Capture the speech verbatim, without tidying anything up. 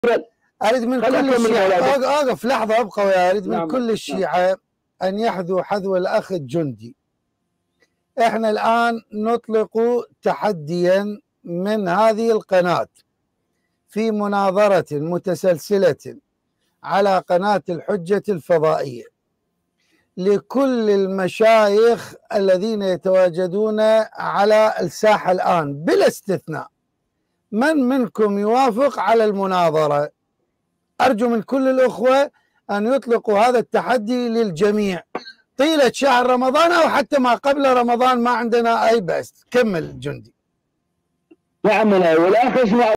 اريد من كل الشيعة، اوقف لحظه ابقى ويا اريد من نعم. كل الشيعة ان يحذوا حذو الاخ الجندي. احنا الان نطلق تحديا من هذه القناه في مناظره متسلسله على قناه الحجه الفضائيه لكل المشايخ الذين يتواجدون على الساحه الان بلا استثناء. من منكم يوافق على المناظره؟ أرجو من كل الأخوة أن يطلقوا هذا التحدي للجميع طيلة شهر رمضان أو حتى ما قبل رمضان، ما عندنا أي بأس. كمل جندي. نعم. والأخ اسمع